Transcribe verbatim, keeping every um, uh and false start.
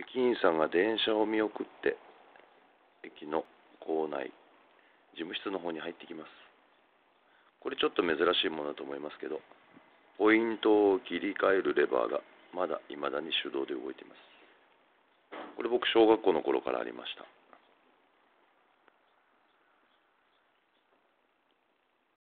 駅員さんが電車を見送って駅の構内、事務室の方に入ってきます。これちょっと珍しいものだと思いますけど、ポイントを切り替えるレバーがまだ未だに手動で動いています。これ僕小学校の頃からありました。